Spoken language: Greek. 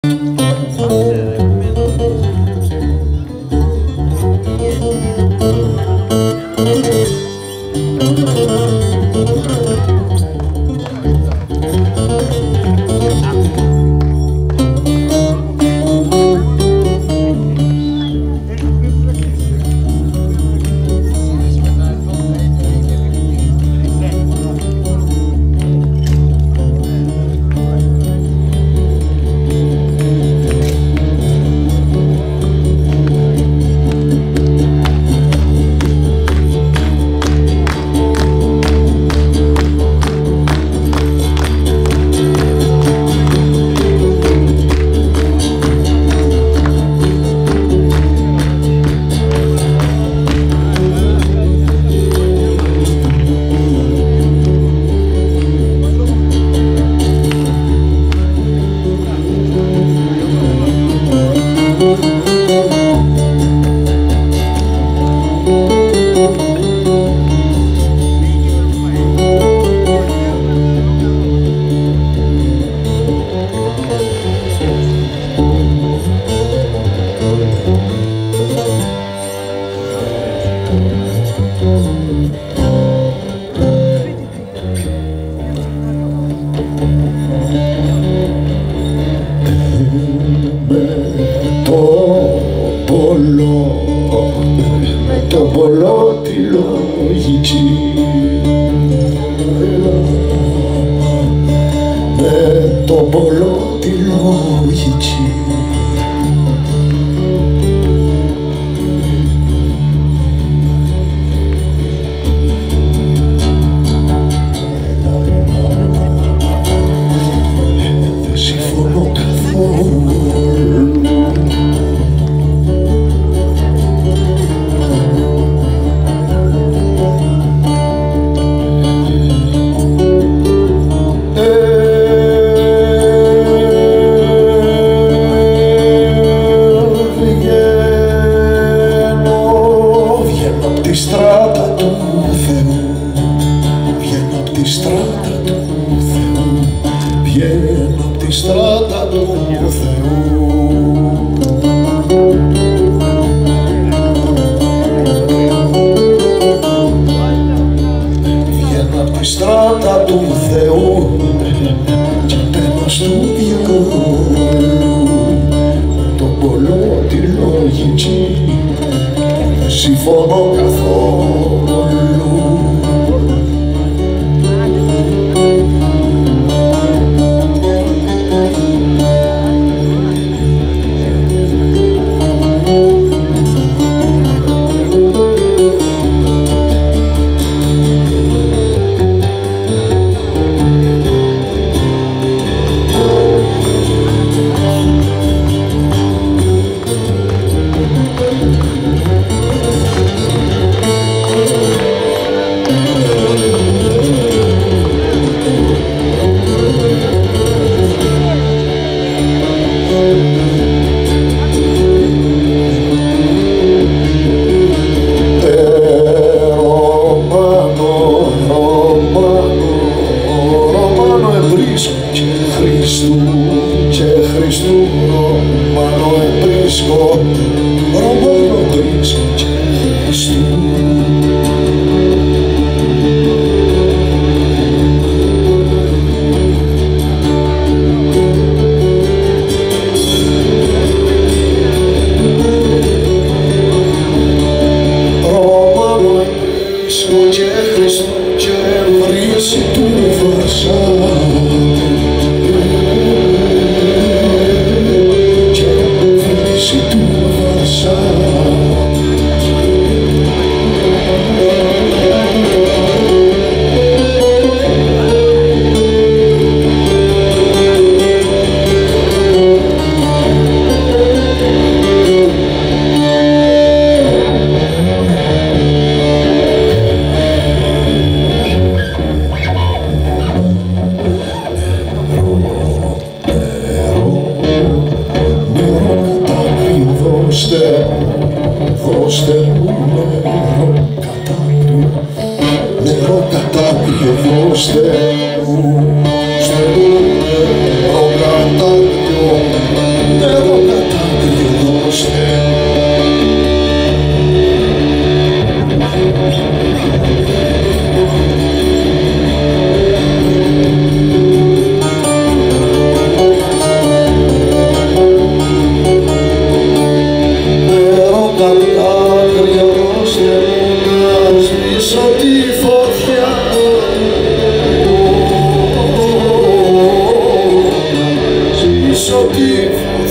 Με το πολλό τη λογική, με το πολλό τη λογική. Δεν συμφωνώ καθόλου. Βγαίνω απ' τη στράτα του Θεού. Βγαίνω απ' τη στράτα του Θεού και μπαίνω στο διάολο. Το πολλό τη λογική δεν συμφωνώ καθόλου. Ρωμάνο βρίσκω, Ρωμάνο βρίσκω και Χριστού. Ρωμάνο βρίσκω και Χριστού και βρύση του Βαρσάβη. Δώστε μου νερό κατάκριο, δώστε μου νερό κατάκριο. φώστε. Έρωτα τα άκρια δώστε μου να σβήσω τη φωτιά. Σβήσω τη φωτιά.